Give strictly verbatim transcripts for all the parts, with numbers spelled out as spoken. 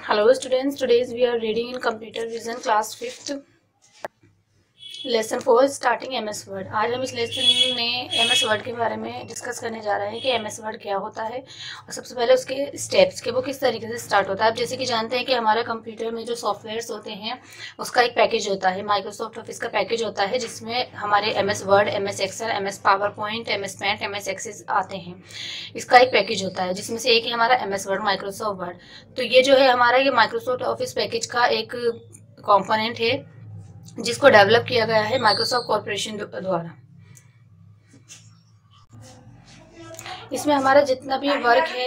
Hello students, today we are reading in computer vision class fifth lesson four starting M S Word. आज हम इस lesson में M S Word के बारे में डिस्कस करने जा रहे हैं कि एम एस वर्ड क्या होता है और सबसे पहले उसके स्टेप्स के वो किस तरीके से स्टार्ट होता है। आप जैसे कि जानते हैं कि हमारे कंप्यूटर में जो सॉफ्टवेयर्स होते हैं उसका एक पैकेज होता है, माइक्रोसॉफ्ट ऑफिस का पैकेज होता है जिसमें हमारे M S Word, M S Excel, M S PowerPoint, M S Paint, M S Access आते हैं। इसका एक पैकेज होता है जिसमें से एक है हमारा M S Word, Microsoft Word. तो ये जो है हमारा ये माइक्रोसॉफ्ट ऑफिस पैकेज का एक कॉम्पोनेंट है जिसको डेवलप किया गया है माइक्रोसॉफ्ट कॉर्पोरेशन द्वारा। इसमें हमारा जितना भी वर्क है,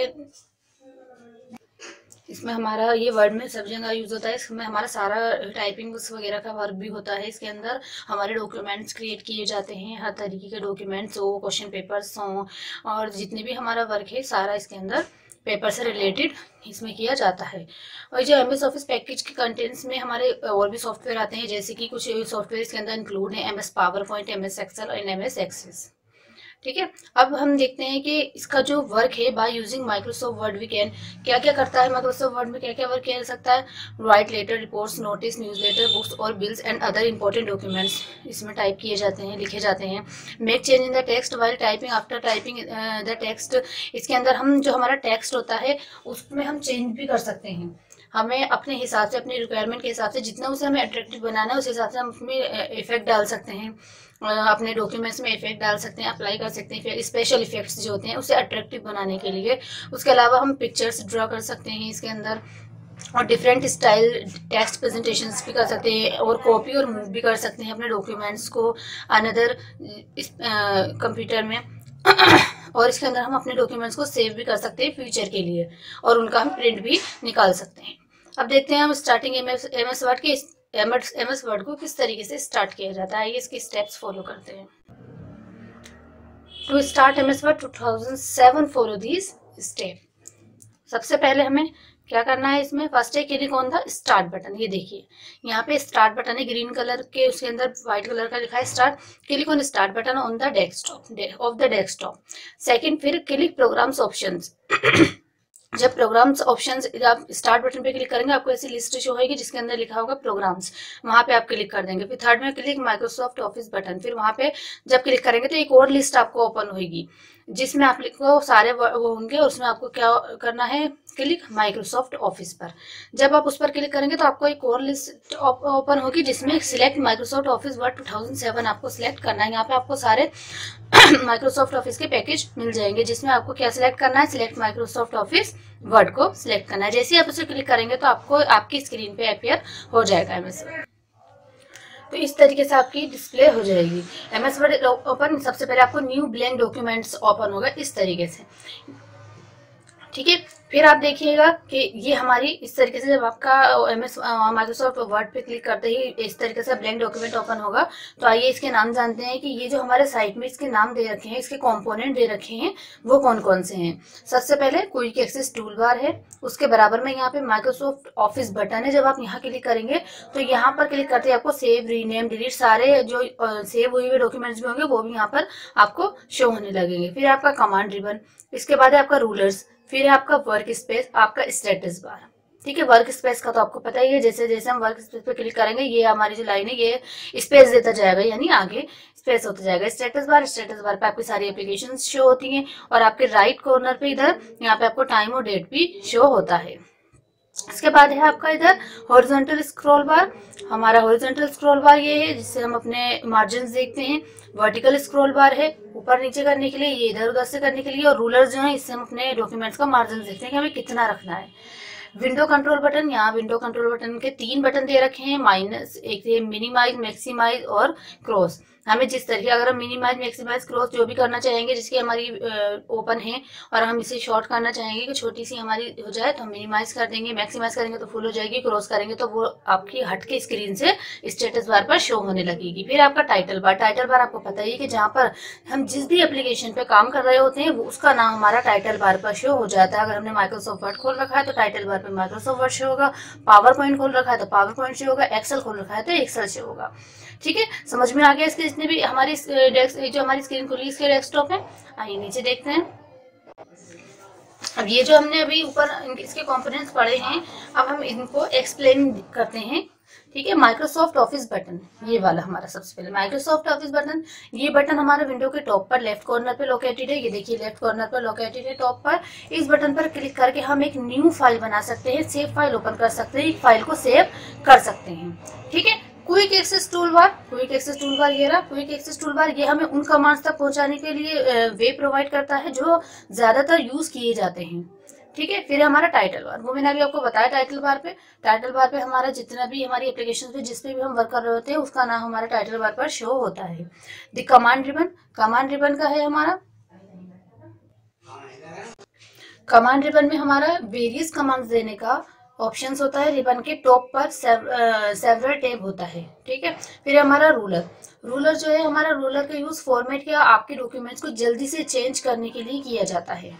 इसमें हमारा ये वर्ड में सब जगह यूज होता है। इसमें हमारा सारा टाइपिंग वगैरह का वर्क भी होता है। इसके अंदर हमारे डॉक्यूमेंट्स क्रिएट किए जाते हैं, हर तरीके के डॉक्यूमेंट्स हो, क्वेश्चन पेपर्स हों, और जितने भी हमारा वर्क है सारा इसके अंदर पेपर से रिलेटेड इसमें किया जाता है। और जो एम एस ऑफिस पैकेज के कंटेंट्स में हमारे और भी सॉफ्टवेयर आते हैं, जैसे कि कुछ सॉफ्टवेयर इसके अंदर इंक्लूड है M S PowerPoint, M S Excel और एम एस एक्सेस। ठीक है, अब हम देखते हैं कि इसका जो वर्क है by using Microsoft Word we can, क्या क्या करता है माइक्रोसॉफ्ट वर्ड में, क्या क्या वर्क किया जा सकता है। Write letter, reports, notice, newsletter, books और bills and other important documents इसमें टाइप किए जाते हैं, लिखे जाते हैं। Make change in the text while typing, after typing the text. इसके अंदर हम जो हमारा टेक्स्ट होता है उसमें हम चेंज भी कर सकते हैं। हमें अपने हिसाब से, अपने रिक्वायरमेंट के हिसाब से, जितना उसे हमें अट्रैक्टिव बनाना है उस हिसाब से हम उसमें इफेक्ट डाल सकते हैं, अपने डॉक्यूमेंट्स में इफेक्ट डाल सकते हैं, अप्लाई कर सकते हैं। फिर स्पेशल इफेक्ट्स जो होते हैं उसे अट्रैक्टिव बनाने के लिए। उसके अलावा हम पिक्चर्स ड्रॉ कर सकते हैं इसके अंदर, और डिफरेंट स्टाइल टेक्स्ट प्रेजेंटेशंस भी कर सकते हैं, और कॉपी और मूव भी कर सकते हैं अपने डॉक्यूमेंट्स को अनदर कंप्यूटर में। और इसके अंदर हम अपने डॉक्यूमेंट्स को सेव भी कर सकते हैं फ्यूचर के लिए, और उनका हम प्रिंट भी निकाल सकते हैं। अब देखते हैं हम starting M S M S Word के एम एस वर्ड को किस तरीके से स्टार्ट किया जाता है। ये इसके स्टेप्स फॉलो करते हैं। To start M S Word two thousand seven follow these step. सबसे पहले हमें क्या करना है, इसमें फर्स्ट है click on the start button. ये देखिए यहाँ पे स्टार्ट बटन है ग्रीन कलर के, उसके अंदर व्हाइट कलर का लिखा है start. Click on start button on the desktop of the desktop. Second, फिर क्लिक प्रोग्राम्स ऑप्शंस। जब प्रोग्राम्स ऑप्शंस आप स्टार्ट बटन पे क्लिक करेंगे आपको ऐसी लिस्ट शो होगी जिसके अंदर लिखा होगा प्रोग्राम्स, वहां पे आप क्लिक कर देंगे। फिर थर्ड में क्लिक माइक्रोसॉफ्ट ऑफिस बटन। फिर वहां पे जब क्लिक करेंगे तो एक और लिस्ट आपको ओपन होगी जिसमें आपको सारे वो होंगे, उसमें आपको क्या करना है, क्लिक माइक्रोसॉफ्ट ऑफिस पर। जब आप उस पर क्लिक करेंगे तो आपको एक और लिस्ट ओपन होगी जिसमें select Microsoft Office Word two thousand seven आपको सिलेक्ट करना है। यहाँ पे आपको सारे माइक्रोसॉफ्ट ऑफिस के पैकेज मिल जाएंगे जिसमें आपको क्या सिलेक्ट करना है, सिलेक्ट माइक्रोसॉफ्ट ऑफिस वर्ड को सिलेक्ट करना है। जैसे ही आप उसे क्लिक करेंगे तो आपको आपकी स्क्रीन पे अपियर हो जाएगा एम एस वर्ड। तो इस तरीके से आपकी डिस्प्ले हो जाएगी एम एस वर्ड ओपन। सबसे पहले आपको न्यू ब्लैंक डॉक्यूमेंट्स ओपन होगा इस तरीके से। ठीक है, फिर आप देखिएगा कि ये हमारी इस तरीके से जब आपका एम एस माइक्रोसॉफ्ट वर्ड पे क्लिक करते ही इस तरीके से ब्लैंक डॉक्यूमेंट ओपन होगा। तो आइए इसके नाम जानते हैं कि ये जो हमारे साइट में इसके नाम दे रखे हैं, इसके कंपोनेंट दे रखे हैं, वो कौन कौन से हैं। सबसे पहले क्विक एक्सेस टूल बार है, उसके बराबर में यहाँ पे माइक्रोसॉफ्ट ऑफिस बटन है। जब आप यहाँ क्लिक करेंगे तो यहाँ पर क्लिक करते ही आपको सेव, रीनेम, डिलीट सारे जो सेव हुए हुए डॉक्यूमेंट्स भी होंगे वो भी यहाँ पर आपको शो होने लगेंगे। फिर आपका कमांड रिबन, इसके बाद है आपका रूलर्स, फिर है आपका वर्क स्पेस, आपका स्टेटस बार। ठीक है, वर्क स्पेस का तो आपको पता ही है, जैसे जैसे हम वर्क स्पेस पे क्लिक करेंगे ये हमारी जो लाइन है ये स्पेस देता जाएगा, यानी आगे स्पेस होता जाएगा। स्टेटस बार, स्टेटस बार पे आपकी सारी एप्लीकेशंस शो होती हैं, और आपके राइट कॉर्नर पे इधर यहाँ पे आपको टाइम और डेट भी शो होता है। इसके बाद है आपका इधर हॉरिजॉन्टल स्क्रॉल बार। हमारा हॉरिजॉन्टल स्क्रॉल बार ये है जिससे हम अपने मार्जिन देखते हैं। वर्टिकल स्क्रॉल बार है ऊपर नीचे करने के लिए, ये इधर उधर से करने के लिए। और रूलर जो है इससे हम अपने डॉक्यूमेंट्स का मार्जिन देखते हैं कि हमें कितना रखना है। विंडो कंट्रोल बटन, यहाँ विंडो कंट्रोल बटन के तीन बटन दे रखे हैं, माइनस एक मिनिमाइज, मैक्सिमाइज और क्रॉस। हमें जिस तरीके अगर हम मिनिमाइज, मैक्सिमाइज, क्रॉस जो भी करना चाहेंगे जिसकी हमारी ओपन है और हम इसे शॉर्ट करना चाहेंगे कि छोटी सी हमारी हो जाए तो हम मिनिमाइज कर देंगे, मैक्सिमाइज करेंगे तो फुल हो जाएगी, क्रॉस करेंगे तो वो आपकी हट के स्क्रीन से स्टेटस बार पर शो होने लगेगी। फिर आपका टाइटल बार, टाइटल बार आपको पता ही है कि जहाँ पर हम जिस भी एप्लीकेशन पे काम कर रहे होते हैं वो उसका नाम हमारा टाइटल बार पर शो हो जाता है। अगर हमने माइक्रोसॉफ्ट वर्ड खोल रखा है तो टाइटल बार पे माइक्रोसॉफ्ट वर्ड शो होगा, पावर पॉइंट खोल रखा है तो पावर पॉइंट शो होगा, एक्सेल खोल रखा है तो एक्सेल शो होगा। ठीक है, समझ में आ गया। इसके जितने भी हमारी डेस्क जो हमारी स्क्रीन खुली इसके डेस्कटॉप है, आइए नीचे देखते हैं। अब ये जो हमने अभी ऊपर इसके कंपोनेंट्स पढ़े हैं, अब हम इनको एक्सप्लेन करते हैं। ठीक है, माइक्रोसॉफ्ट ऑफिस बटन, ये वाला हमारा सबसे पहले माइक्रोसॉफ्ट ऑफिस बटन। ये बटन हमारे विंडो के टॉप पर लेफ्ट कॉर्नर पे लोकेटेड है। ये देखिए लेफ्ट कॉर्नर पर लोकेटेड है टॉप पर। इस बटन पर क्लिक करके हम एक न्यू फाइल बना सकते हैं, सेव फाइल ओपन कर सकते हैं, एक फाइल को सेव कर सकते हैं। ठीक है, quick access tool bar, quick access tool bar ये रहा। क्विक एक्सेस टूल बार ये हमें उन कमांड्स तक पहुंचाने के लिए वे प्रोवाइड करता है जो ज्यादातर यूज किए जाते हैं। ठीक है, फिर हमारा टाइटल बार, वो मैंने अभी आपको बताया टाइटल बार पे। टाइटल बार पे हमारा जितना भी हमारी एप्लीकेशन पे जिस पे भी हम वर्क कर रहे होते हैं उसका नाम हमारे टाइटल बार पर शो होता है। The command ribbon, command ribbon का है हमारा, कमांड रिबन में हमारा वेरियस कमांड्स देने का ऑप्शंस होता है। रिबन के टॉप पर सेवरल टैब होता है। ठीक है, फिर हमारा रूलर, रूलर जो है हमारा रूलर का यूज फॉर्मेट या आपके डॉक्यूमेंट्स को जल्दी से चेंज करने के लिए किया जाता है।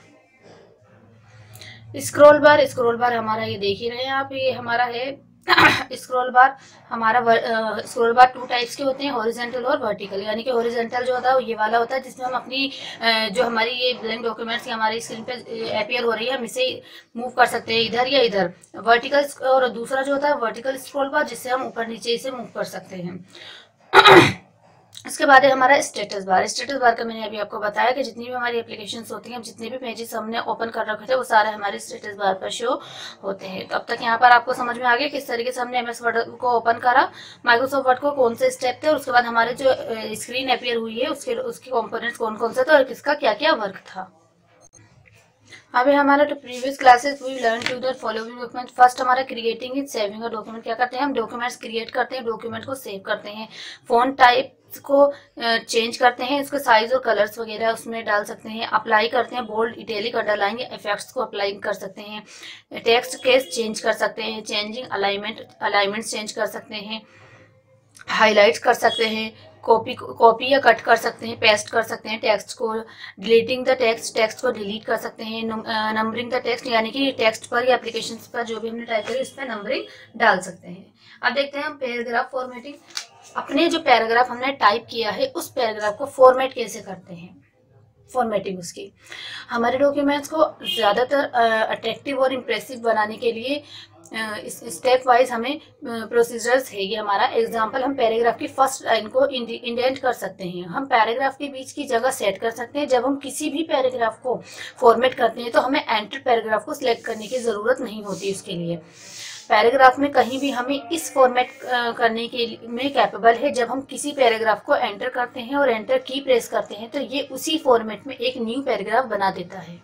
स्क्रॉल बार, स्क्रॉल बार हमारा ये देख ही रहे हैं आप, ये हमारा है स्क्रॉल बार। हमारा स्क्रॉल बार टू टाइप्स के होते हैं, हॉरिजॉन्टल और वर्टिकल। यानी कि हॉरिजॉन्टल जो होता है ये वाला होता है जिसमें हम अपनी जो हमारी ये ब्लैंक डॉक्यूमेंट्स हमारी स्क्रीन पे अपीयर हो रही है हम इसे मूव कर सकते हैं इधर या इधर। वर्टिकल, और दूसरा जो होता है वर्टिकल स्क्रॉल बार जिससे हम ऊपर नीचे इसे मूव कर सकते हैं। इसके बाद है हमारा स्टेटस बार। स्टेटस बार का मैंने अभी आपको बताया कि जितनी भी हमारी एप्लीकेशंस होती हैं, जितने भी पेजेस हमने ओपन कर रखे थे वो सारे हमारे स्टेटस बार पर शो होते हैं। तो अब तक यहाँ पर आपको समझ में आ गया किस तरीके से हमने एमएस वर्ड को ओपन करा, माइक्रोसॉफ्ट वर्ड को कौन से स्टेप थे, और उसके बाद हमारे जो स्क्रीन अपीयर हुई है उसके उसके कॉम्पोनेंट्स कौन कौन से थे और किसका क्या क्या वर्क था। अभी हमारा तो previous classes we learn to the following document. First हमारा creating is saving a document. क्या करते हैं हम डॉक्यूमेंट्स क्रिएट करते हैं, डॉक्यूमेंट को सेव करते हैं, फॉन्ट टाइप को चेंज करते हैं, इसके साइज और कलर्स वगैरह उसमें डाल सकते हैं, अप्लाई करते हैं, बोल्ड इटैलिक अंडरलाइन इफेक्ट्स को अप्लाई कर सकते हैं, टेक्स्ट केस चेंज कर सकते हैं, चेंजिंग अलाइनमेंट अलाइनमेंट्स चेंज कर सकते हैं, हाईलाइट्स कर सकते हैं, कॉपी कॉपी या कट कर सकते हैं, पेस्ट कर सकते हैं टेक्स्ट को, डिलीटिंग द टेक्स्ट टेक्स्ट को डिलीट कर सकते हैं, नंबरिंग द टेक्स्ट यानी कि टेक्स्ट पर या एप्लीकेशंस पर जो भी हमने टाइप करी उस पर नंबरिंग डाल सकते हैं। अब देखते हैं हम पैराग्राफ फॉर्मेटिंग। अपने जो पैराग्राफ हमने टाइप किया है उस पैराग्राफ को फॉर्मेट कैसे करते हैं, फॉर्मेटिंग उसकी। हमारे डॉक्यूमेंट्स को ज़्यादातर अट्रैक्टिव और इम्प्रेसिव बनाने के लिए स्टेप वाइज हमें प्रोसीजर्स है। ये हमारा एग्जांपल, हम पैराग्राफ की फर्स्ट लाइन को इंडेंट कर सकते हैं, हम पैराग्राफ के बीच की जगह सेट कर सकते हैं। जब हम किसी भी पैराग्राफ को फॉर्मेट करते हैं तो हमें एंटर पैराग्राफ को सिलेक्ट करने की ज़रूरत नहीं होती। उसके लिए पैराग्राफ में कहीं भी हमें इस फॉर्मेट करने के में कैपेबल है। जब हम किसी पैराग्राफ को एंटर करते हैं और एंटर की प्रेस करते हैं तो ये उसी फॉर्मेट में एक न्यू पैराग्राफ बना देता है।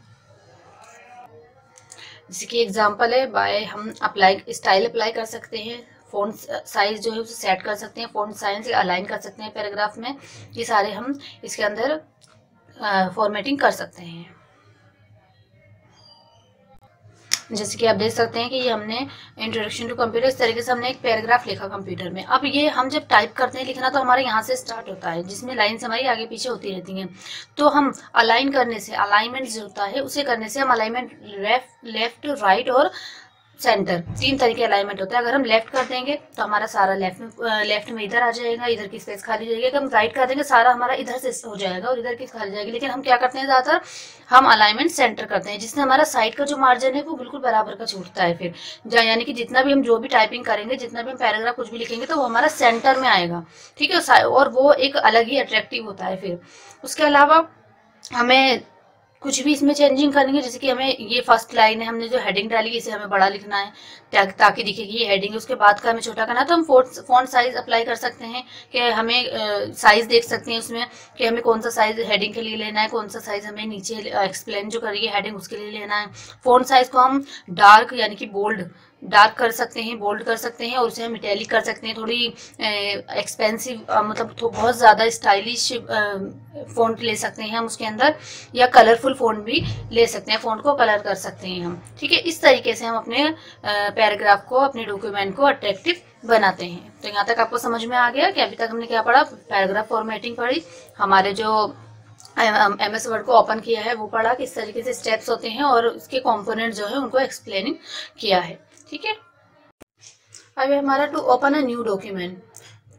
जैसे कि एग्जांपल है, बाय हम अप्लाई स्टाइल अप्लाई कर सकते हैं, फ़ॉन्ट साइज जो है उसे सेट कर सकते हैं, फ़ॉन्ट साइज अलाइन कर सकते हैं पैराग्राफ में। ये सारे हम इसके अंदर फॉर्मेटिंग कर सकते हैं। जैसे कि आप देख सकते हैं कि ये हमने इंट्रोडक्शन टू कंप्यूटर, इस तरीके से हमने एक पैराग्राफ लिखा कंप्यूटर में। अब ये हम जब टाइप करते हैं लिखना तो हमारे यहाँ से स्टार्ट होता है जिसमें लाइन्स हमारी आगे पीछे होती रहती हैं। तो हम अलाइन करने से, अलाइनमेंट जो होता है उसे करने से हम अलाइनमेंट लेफ्ट लेफ्ट राइट और सेंटर तीन तरीके अलाइनमेंट होता है। अगर हम लेफ्ट कर देंगे तो हमारा सारा लेफ्ट में लेफ्ट में इधर आ जाएगा, इधर की स्पेस खाली जाएगी। अगर हम राइट कर देंगे सारा हमारा इधर से हो जाएगा और इधर की खाली जाएगी। लेकिन हम क्या करते हैं ज़्यादातर हम अलाइनमेंट सेंटर करते हैं जिससे हमारा साइड का जो मार्जिन है वो बिल्कुल बराबर का छूटता है। फिर यानी कि जितना भी हम जो भी टाइपिंग करेंगे, जितना भी हम पैराग्राफ कुछ भी लिखेंगे तो वो हमारा सेंटर में आएगा। ठीक है, और वो एक अलग ही अट्रैक्टिव होता है। फिर उसके अलावा हमें कुछ भी इसमें चेंजिंग करेंगे, जैसे कि हमें ये फर्स्ट लाइन है, हमने जो हेडिंग डाली इसे हमें बड़ा लिखना है ताकि दिखेगी ये हेडिंग। उसके बाद का हमें छोटा करना है तो हम फॉन्ट साइज अप्लाई कर सकते हैं कि हमें साइज देख सकते हैं उसमें कि हमें कौन सा साइज हेडिंग के लिए लेना है, कौन सा साइज हमें नीचे एक्सप्लेन जो करिए हेडिंग उसके लिए लेना है। फॉन्ट साइज को हम डार्क यानी कि बोल्ड डार्क कर सकते हैं, बोल्ड कर सकते हैं और उसे हम इटैलिक कर सकते हैं। थोड़ी एक्सपेंसिव मतलब तो बहुत ज़्यादा स्टाइलिश फ़ॉन्ट ले सकते हैं हम उसके अंदर, या कलरफुल फ़ॉन्ट भी ले सकते हैं, फ़ॉन्ट को कलर कर सकते हैं हम। ठीक है, इस तरीके से हम अपने पैराग्राफ को, अपने डॉक्यूमेंट को अट्रैक्टिव बनाते हैं। तो यहाँ तक आपको समझ में आ गया कि अभी तक हमने क्या पढ़ा, पैराग्राफ फॉर्मेटिंग पढ़ी, हमारे जो एम एस वर्ड को ओपन किया है वो पढ़ा, किस तरीके से स्टेप्स होते हैं और उसके कंपोनेंट जो है उनको एक्सप्लेनिंग किया है। ठीक है, अभी हमारा to open a new document.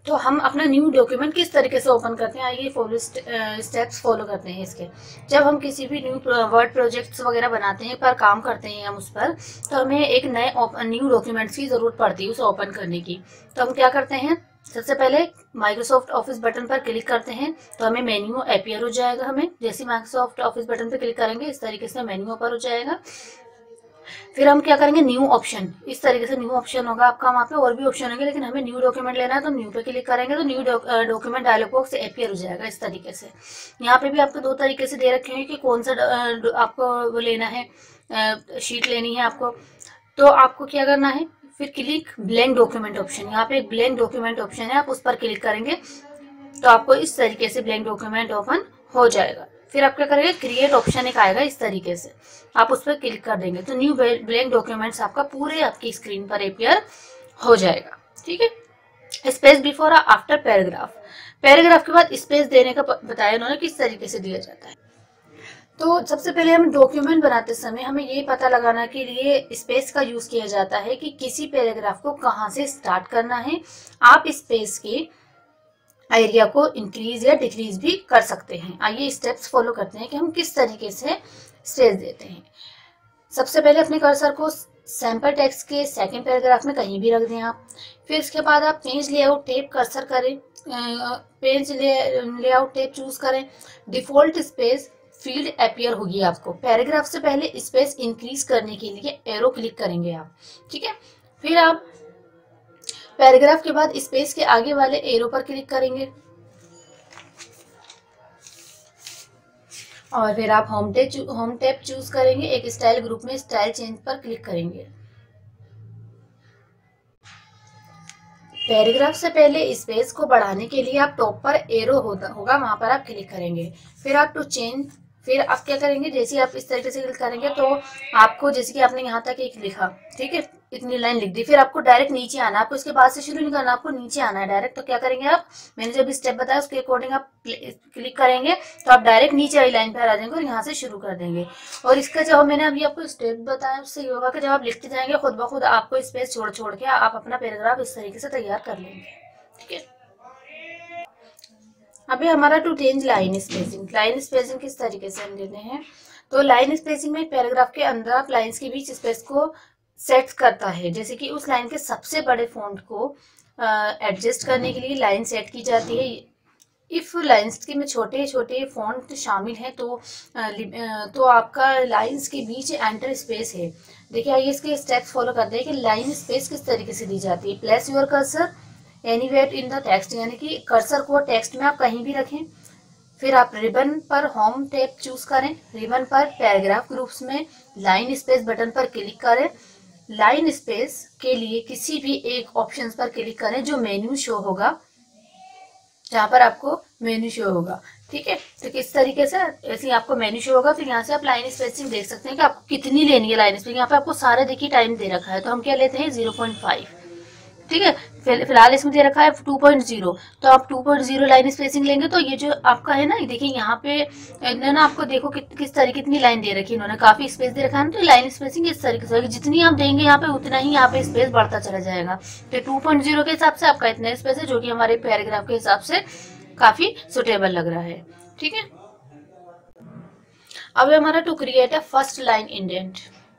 तो हम अपना न्यू डॉक्यूमेंट किस तरीके से ओपन करते हैं, आइए फॉलो स्टेप्स फॉलो करते हैं इसके। जब हम किसी भी न्यू वर्ड प्रोजेक्ट्स वगैरह बनाते हैं, पर काम करते हैं हम उस पर, तो हमें एक नए न्यू डॉक्यूमेंट्स की ज़रूरत पड़ती है उसे ओपन करने की। तो हम क्या करते हैं, सबसे पहले माइक्रोसॉफ्ट ऑफिस बटन पर क्लिक करते हैं तो हमें मेन्यू अपीयर हो जाएगा। हमें जैसे माइक्रोसॉफ्ट ऑफिस बटन पर क्लिक करेंगे इस तरीके से मेन्यू ओपन हो जाएगा। फिर हम क्या करेंगे, न्यू ऑप्शन, इस तरीके से न्यू ऑप्शन होगा आपका, वहाँ पे और भी ऑप्शन होंगे, लेकिन हमें न्यू डॉक्यूमेंट लेना है तो न्यू पे क्लिक करेंगे तो new document dialog box appear हो जाएगा इस तरीके से। यहाँ पे भी आपको दो तरीके से दे रखे हैं कि कौन सा आपको वो लेना है, शीट लेनी है आपको। तो आपको क्या करना है, फिर क्लिक ब्लैंक डॉक्यूमेंट ऑप्शन, यहाँ पे एक ब्लैंक डॉक्यूमेंट ऑप्शन है, आप उस पर क्लिक करेंगे तो आपको इस तरीके से ब्लैंक डॉक्यूमेंट ओपन हो जाएगा। फिर आप क्या करेंगे, क्रिएट ऑप्शन एक आएगा इस तरीके से, आप उस पर क्लिक कर देंगे तो न्यू ब्लैंक डॉक्यूमेंट्स आपका पूरे आपकी स्क्रीन पर अपीयर हो जाएगा। ठीक है। Space before after paragraph, paragraph के बाद स्पेस देने का बताया उन्होंने किस तरीके से दिया जाता है। तो सबसे पहले हम डॉक्यूमेंट बनाते समय हमें ये पता लगाना के लिए स्पेस का यूज किया जाता है कि किसी पैराग्राफ को कहाँ से स्टार्ट करना है। आप स्पेस के एरिया को इंक्रीज या डिक्रीज भी कर सकते हैं। आइए स्टेप्स फॉलो करते हैं कि हम किस तरीके से स्पेस देते हैं। सबसे पहले अपने कर्सर को सैंपल टेक्स्ट के सेकंड पैराग्राफ में कहीं भी रख दें आप। फिर इसके बाद आप पेज लेआउट टैब कर्सर करें, पेज लेआउट टैब चूज करें। डिफॉल्ट स्पेस फील्ड अपीयर होगी आपको। पैराग्राफ से पहले स्पेस इंक्रीज करने के लिए एरो क्लिक करेंगे आप। ठीक है। फिर आप पैराग्राफ के बाद स्पेस के आगे वाले एरो पर क्लिक करेंगे और फिर आप home tab home tab choose करेंगे। एक स्टाइल ग्रुप में स्टाइल चेंज पर क्लिक करेंगे। पैराग्राफ से पहले स्पेस को बढ़ाने के लिए आप टॉप पर एरो होगा वहां पर आप क्लिक करेंगे। फिर आप टू चेंज, फिर आप क्या करेंगे, जैसे आप इस तरीके से क्लिक करेंगे तो आपको जैसे कि आपने यहाँ तक एक लिखा, ठीक है, इतनी लाइन लिख दी, फिर आपको डायरेक्ट नीचे आना, आपको इसके बाद से शुरू नहीं करना, आपको नीचे आना है डायरेक्ट। तो क्या करेंगे आप, मैंने जब स्टेप बताया उसके अकॉर्डिंग आप क्लिक करेंगे तो आप डायरेक्ट नीचे वाली लाइन पर आ जाएंगे और यहाँ से शुरू कर देंगे। और इसका जब मैंने अभी आपको स्टेप बताया उससे ये होगा कि जब आप लिखते जाएंगे खुद ब खुद आपको स्पेस छोड़ छोड़ के आप अपना पैराग्राफ इस तरीके से तैयार कर लेंगे। ठीक है। अभी हमारा to change line spacing, line spacing किस तरीके से हम देते हैं, तो लाइन स्पेसिंग में पैराग्राफ के अंदर आप लाइंस के बीच स्पेस को सेट करता है। जैसे कि उस लाइन के सबसे बड़े फॉन्ट को एडजस्ट करने के लिए लाइन सेट की जाती है। इफ लाइंस के में छोटे छोटे फॉन्ट शामिल हैं तो आ, तो आपका लाइंस के बीच एंटर स्पेस है। देखिए आइए इसके स्टेप्स फॉलो करते हैं कि लाइन स्पेस किस तरीके से दी जाती है। Place your cursor anywhere in the text, यानी कि कर्सर को टेक्स्ट में आप कहीं भी रखें। फिर आप रिबन पर होम टैब चूज करें। रिबन पर पैराग्राफ ग्रुप्स में लाइन स्पेस बटन पर क्लिक करें। लाइन स्पेस के लिए किसी भी एक ऑप्शन पर क्लिक करें जो मेन्यू शो होगा, जहाँ पर आपको मेन्यू शो होगा। ठीक है। तो किस तरीके से ऐसे आपको मेन्यू शो होगा, फिर यहाँ से आप लाइन स्पेसिंग देख सकते हैं कि आपको कितनी लेनी है लाइन स्पेसिंग। यहाँ पे आपको सारे देखिए टाइम दे रखा है, तो हम क्या लेते हैं जीरो पॉइंट फाइव। ठीक है। फिलहाल इसमें दे रखा है टू पॉइंट ज़ीरो, तो आप two point zero line spacing लेंगे तो ये जो आपका है ना, देखिए यहाँ पे ना आपको देखो कि, किस तरीके कितनी लाइन दे रखी है इन्होंने, काफी स्पेस दे रखा है ना। तो लाइन स्पेसिंग इस तरीके से जितनी आप देंगे यहाँ पे उतना ही यहाँ पे स्पेस बढ़ता चला जाएगा। तो टू पॉइंट ज़ीरो के हिसाब से आपका इतना स्पेस है जो कि हमारे पैराग्राफ के हिसाब से काफी सुटेबल लग रहा है। ठीक है। अब हमारा to create a first line indent.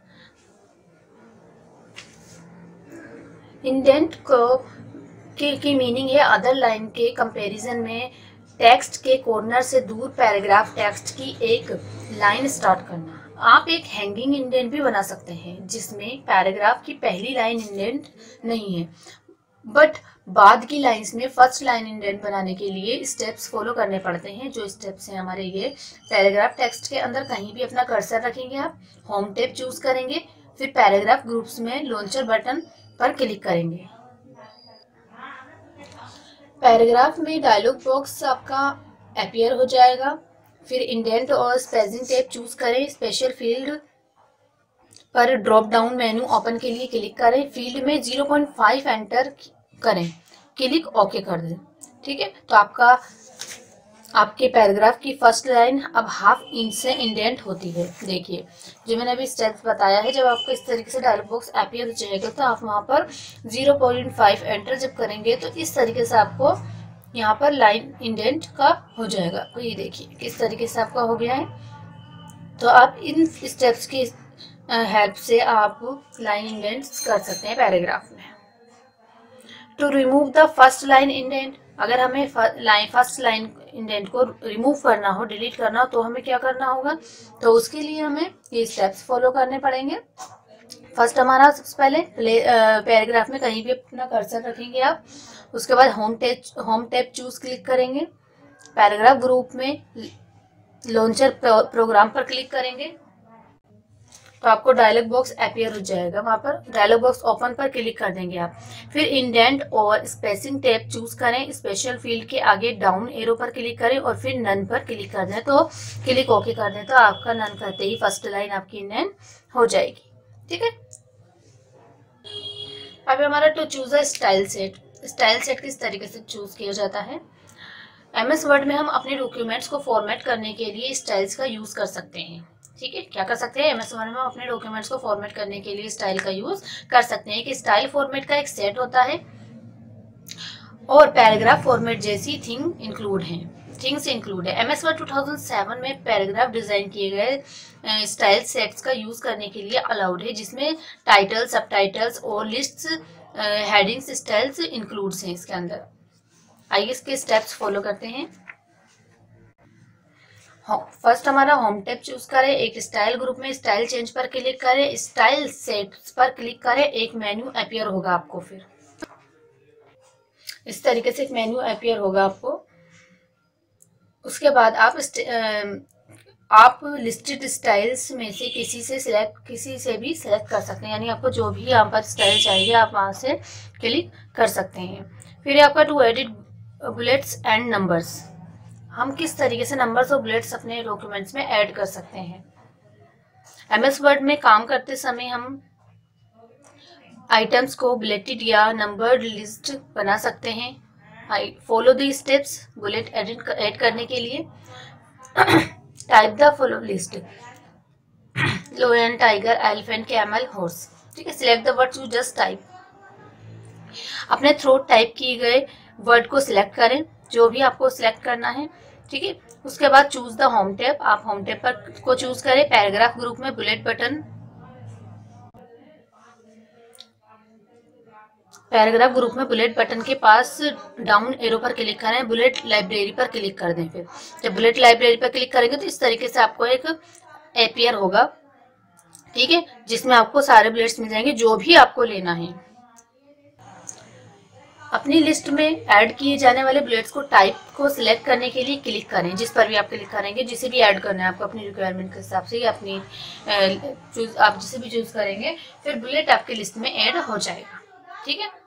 Indent को की, की मीनिंग है अदर लाइन के कंपैरिजन में टेक्स्ट के कॉर्नर से दूर पैराग्राफ टेक्स्ट की एक लाइन स्टार्ट करना। आप एक हैंगिंग इंडेंट भी बना सकते हैं जिसमें पैराग्राफ की पहली लाइन इंडेंट नहीं है, बट बाद की लाइंस में फर्स्ट लाइन इंडेंट बनाने के लिए स्टेप्स फॉलो करने पड़ते हैं। जो स्टेप्स हैं हमारे ये, पैराग्राफ टेक्स्ट के अंदर कहीं भी अपना कर्सर रखेंगे आप, होम टैब चूज करेंगे, फिर पैराग्राफ ग्रुप्स में लॉन्चर बटन पर क्लिक करेंगे। पैराग्राफ में डायलॉग बॉक्स आपका अपीयर हो जाएगा। फिर इंडेंट और स्पेसिंग टैब चूज करें। स्पेशल फील्ड पर ड्रॉप डाउन मेन्यू ओपन के लिए क्लिक करें। फील्ड में ज़ीरो पॉइंट फाइव एंटर करें, क्लिक ओके कर दें। ठीक है। तो आपका आपके पैराग्राफ की फर्स्ट लाइन अब हाफ इंच से इंडेंट होती है। देखिए जो मैंने अभी स्टेप्स बताया है, जब आपको इस तरीके से डायलॉग बॉक्स अपीयर हो जाएगा तो आप वहाँ पर ज़ीरो पॉइंट फाइव एंटर जब करेंगे तो इस तरीके से आपको यहाँ पर लाइन इंडेंट का हो जाएगा। तो ये देखिए किस तरीके से आपका हो गया है। तो आप इन स्टेप्स की हेल्प से आप लाइन इंडेंट्स कर सकते हैं पैराग्राफ में। To remove the first line indent, अगर हमें लाइन फर्स्ट लाइन इंडेंट को रिमूव करना हो, डिलीट करना हो, तो हमें क्या करना होगा, तो उसके लिए हमें ये स्टेप्स फॉलो करने पड़ेंगे। फर्स्ट हमारा सबसे पहले पैराग्राफ में कहीं भी अपना कर्सर रखेंगे आप, उसके बाद home tab home tab choose click करेंगे, पैराग्राफ ग्रुप में लॉन्चर प्रोग्राम पर क्लिक करेंगे तो आपको डायलॉग बॉक्स अपीयर हो जाएगा। वहाँ पर डायलॉग बॉक्स ओपन पर क्लिक कर देंगे आप। फिर इंडेंट और स्पेसिंग टैब चूज करें, स्पेशल फील्ड के आगे डाउन एरो पर क्लिक करें और फिर नन पर क्लिक कर दें। तो क्लिक ओके कर दें तो आपका नन करते ही फर्स्ट लाइन आपकी इंडेंट हो जाएगी। ठीक है, अब हमारा to choose a style set. Style set किस तरीके से चूज किया जाता है। एम एस वर्ड में हम अपने डॉक्यूमेंट्स को फॉर्मेट करने के लिए स्टाइल्स का यूज कर सकते हैं। ठीक है, क्या कर सकते हैं, एम एस वर्ड में हम अपने डॉक्यूमेंट्स को फॉर्मेट करने के लिए स्टाइल का यूज कर सकते हैं। कि स्टाइल फॉर्मेट का एक सेट होता है और पैराग्राफ फॉर्मेट जैसी थिंग इंक्लूड है थिंग्स इंक्लूड है। M S Word two thousand seven में पैराग्राफ डिजाइन किए गए स्टाइल सेट्स का यूज करने के लिए अलाउड है, जिसमें टाइटल, सब टाइटल्स और लिस्ट, हेडिंग्स, स्टाइल्स इंक्लूड्स हैं इसके अंदर। आइए इसके स्टेप्स फॉलो करते हैं। फर्स्ट हमारा होम टैब चूज करें, एक स्टाइल ग्रुप में स्टाइल चेंज पर क्लिक करें, स्टाइल सेट्स पर क्लिक करें, एक मेन्यू अपीयर होगा आपको। फिर इस तरीके से एक मेन्यू अपीयर होगा आपको। उसके बाद आप आप लिस्टेड स्टाइल्स में से किसी से सिलेक्ट किसी से भी सिलेक्ट कर सकते हैं, यानी आपको जो भी यहाँ पर स्टाइल चाहिए आप वहाँ से क्लिक कर सकते हैं। फिर आपका to edit bullets and numbers, हम किस तरीके से नंबर्स और बुलेट्स अपने डॉक्यूमेंट्स में ऐड कर सकते हैं। एम एस वर्ड में काम करते समय हम आइटम्स को बुलेटेड या नंबर्ड लिस्ट बना सकते हैं। Follow the steps bullet edit add करने के लिए। Type the follow list, lion, tiger, elephant, camel, horse. ठीक है, select the words you just type, अपने थ्रोट टाइप किए गए वर्ड को सिलेक्ट करें, जो भी आपको सिलेक्ट करना है। ठीक है, उसके बाद चूज द होम टैब, आप होम टैब पर को चूज करें। पैराग्राफ ग्रुप में बुलेट बटन पैराग्राफ ग्रुप में बुलेट बटन के पास डाउन एरो पर क्लिक करें, बुलेट लाइब्रेरी पर क्लिक कर दें। फिर जब बुलेट लाइब्रेरी पर क्लिक करेंगे तो इस तरीके से आपको एक अपीयर होगा। ठीक है, जिसमें आपको सारे बुलेट्स मिल जाएंगे जो भी आपको लेना है। अपनी लिस्ट में ऐड किए जाने वाले बुलेट्स को टाइप को सिलेक्ट करने के लिए क्लिक करें, जिस पर भी आप क्लिक करेंगे, जिसे भी ऐड करना है आपको अपनी रिक्वायरमेंट के हिसाब से, अपनी चूज आप जिसे भी चूज करेंगे फिर बुलेट आपकी लिस्ट में ऐड हो जाएगा। ठीक है,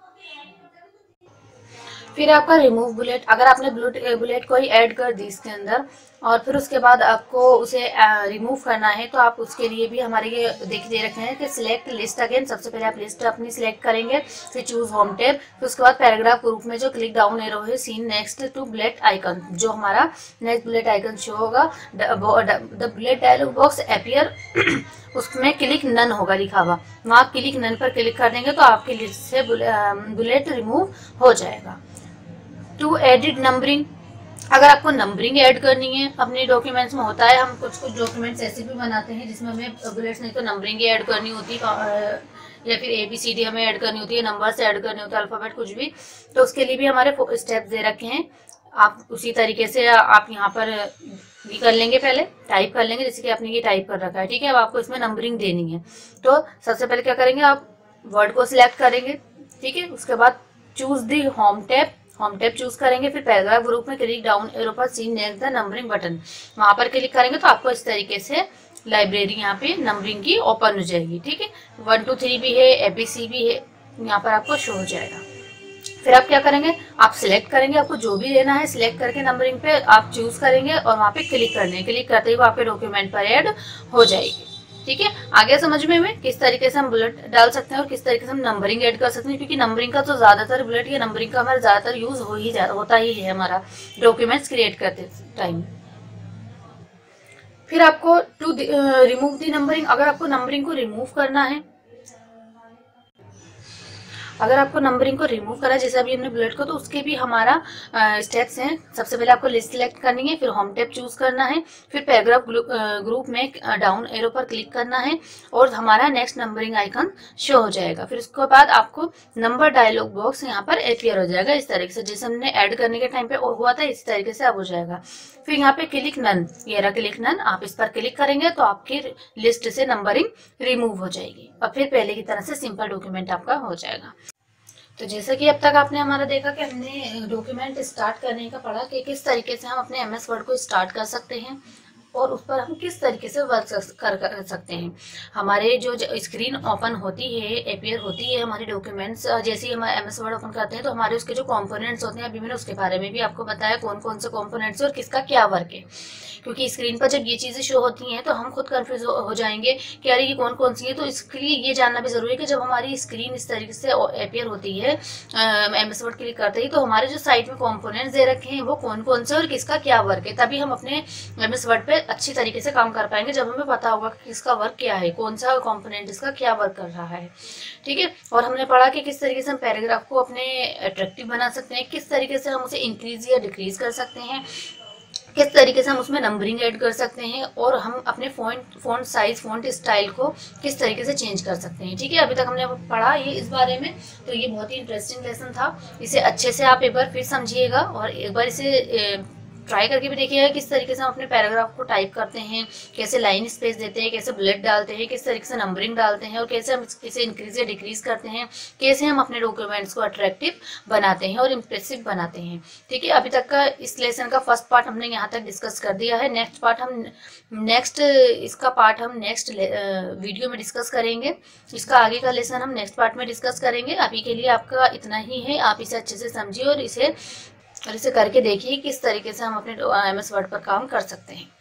फिर आपका रिमूव बुलेट, अगर आपने बुलेट बुलेट कोई ऐड कर दी इसके अंदर और फिर उसके बाद आपको उसे रिमूव करना है तो आप उसके लिए भी हमारे ये देख दे रखे हैं कि सिलेक्ट लिस्ट अगेन। सबसे पहले आप लिस्ट अपनी सिलेक्ट करेंगे, फिर चूज होम टैब, फिर उसके बाद पैराग्राफ ग्रुप में जो क्लिक डाउन एरो है, seen next to bullet icon, जो हमारा नेक्स्ट बुलेट आइकन शो होगा। The bullet dialog box appear, उसमें क्लिक नन होगा लिखा हुआ, वहाँ क्लिक नन पर क्लिक कर देंगे तो आपकी लिस्ट से बुलेट रिमूव हो जाएगा। टू एडिट नंबरिंग, अगर आपको नंबरिंग ऐड करनी है अपने डॉक्यूमेंट्स में, होता है हम कुछ कुछ डॉक्यूमेंट्स ऐसे भी बनाते हैं जिसमें हमें बुलेट्स नहीं तो नंबरिंग ऐड करनी होती है, या फिर ए बी सी डी हमें ऐड करनी होती है, नंबर से ऐड करने होते हैं, अल्फाबेट कुछ भी, तो उसके लिए भी हमारे स्टेप्स दे रखे हैं। आप उसी तरीके से आप यहाँ पर भी कर लेंगे, पहले टाइप कर लेंगे जैसे कि आपने ये टाइप कर रखा है। ठीक है, अब आपको इसमें नंबरिंग देनी है तो सबसे पहले क्या करेंगे, आप वर्ड को सिलेक्ट करेंगे। ठीक है, उसके बाद choose the home tab, home tab choose करेंगे, फिर पैराग्राफ ग्रुप में क्लिक डाउन एरो पर see next the numbering button, वहां पर क्लिक करेंगे तो आपको इस तरीके से लाइब्रेरी यहाँ पे नंबरिंग की ओपन हो जाएगी। ठीक है, वन टू थ्री भी है, एबीसी भी है, यहाँ पर आपको शो हो जाएगा। फिर आप क्या करेंगे, आप सिलेक्ट करेंगे, आपको जो भी लेना है सिलेक्ट करके नंबरिंग पे आप चूज करेंगे और वहाँ पे क्लिक कर देंगे। क्लिक करते ही वो आपके डॉक्यूमेंट पर ऐड हो जाएगी। ठीक है, आगे समझ में में किस तरीके से हम बुलेट डाल सकते हैं और किस तरीके से हम नंबरिंग ऐड कर सकते हैं, क्योंकि नंबरिंग का तो ज्यादातर बुलेट या नंबरिंग का हमारा ज्यादातर यूज हो ही जा होता ही है हमारा डॉक्यूमेंट्स क्रिएट करते टाइम। फिर आपको टू रिमूव दी नंबरिंग, अगर आपको नंबरिंग को रिमूव करना है, अगर आपको नंबरिंग को रिमूव करा जैसे अभी हमने बुलेट को, तो उसके भी हमारा स्टेप्स हैं। सबसे पहले आपको लिस्ट सिलेक्ट करनी है, फिर होम टैब चूज करना है, फिर पैराग्राफ ग्रुप में डाउन एरो पर क्लिक करना है और हमारा नेक्स्ट नंबरिंग आइकन शो हो जाएगा। फिर उसके बाद आपको नंबर डायलॉग बॉक्स यहाँ पर अपियर हो जाएगा इस तरीके से, जैसे हमने ऐड करने के टाइम पे हुआ था इसी तरीके से अब हो जाएगा। फिर यहाँ पे क्लिक नन, ये रहा क्लिक नन, आप इस पर क्लिक करेंगे तो आपकी लिस्ट से नंबरिंग रिमूव हो जाएगी और फिर पहले की तरह से सिंपल डॉक्यूमेंट आपका हो जाएगा। तो जैसा कि अब तक आपने हमारा देखा कि हमने डॉक्यूमेंट स्टार्ट करने का पढ़ा कि किस तरीके से हम अपने एमएस वर्ड को स्टार्ट कर सकते हैं और उस पर हम किस तरीके से वर्क कर, कर सकते हैं। हमारे जो स्क्रीन ओपन होती है, अपियर होती है हमारे डॉक्यूमेंट्स, जैसे ही हम एमएस वर्ड ओपन करते हैं तो हमारे उसके जो कंपोनेंट्स होते हैं, अभी मैंने उसके बारे में भी आपको बताया कौन कौन से कंपोनेंट्स और किसका क्या वर्क है। क्योंकि स्क्रीन पर जब ये चीज़ें शो होती हैं तो हम खुद कंफ्यूज हो जाएंगे कि अरे ये कौन कौन सी है। तो इसके लिए ये जानना भी जरूरी है कि जब हमारी स्क्रीन इस तरीके से अपियर होती है एमएस वर्ड क्लिक करते ही, तो हमारे जो साइड में कंपोनेंट्स दे रखे हैं वो कौन कौन से और किसका क्या वर्क है, तभी हम अपने एमएस वर्ड पे अच्छी तरीके से काम कर पाएंगे जब हमें पता होगा कि किसका वर्क क्या है, कौन सा कंपोनेंट इसका क्या वर्क कर रहा है। ठीक है, और हमने पढ़ा कि किस तरीके से हम पैराग्राफ को अपने अट्रैक्टिव बना सकते हैं, किस तरीके से हम उसे इंक्रीज या डिक्रीज कर सकते हैं, किस तरीके से हम उसमें नंबरिंग ऐड कर सकते हैं और हम अपने font font size font style को किस तरीके से चेंज कर सकते हैं। ठीक है, अभी तक हमने पढ़ा ये इस बारे में, तो ये बहुत ही इंटरेस्टिंग लेसन था। इसे अच्छे से आप एक बार फिर समझिएगा और एक बार इसे ट्राई करके भी देखिएगा किस तरीके से हम अपने पैराग्राफ को टाइप करते हैं, कैसे लाइन स्पेस देते हैं, कैसे बुलेट डालते हैं, किस तरीके से नंबरिंग डालते हैं और कैसे हम इसे इंक्रीज या डिक्रीज करते हैं, कैसे हम अपने डॉक्यूमेंट्स को अट्रैक्टिव बनाते हैं और इम्प्रेसिव बनाते हैं। ठीक है, अभी तक का इस लेसन का फर्स्ट पार्ट हमने यहाँ तक डिस्कस कर दिया है। नेक्स्ट पार्ट हम नेक्स्ट इसका पार्ट हम नेक्स्ट वीडियो में डिस्कस करेंगे। इसका आगे का लेसन हम नेक्स्ट पार्ट में डिस्कस करेंगे। अभी के लिए आपका इतना ही है, आप इसे अच्छे से समझिए और इसे और इसे करके देखिए किस तरीके से हम अपने एमएस वर्ड पर काम कर सकते हैं।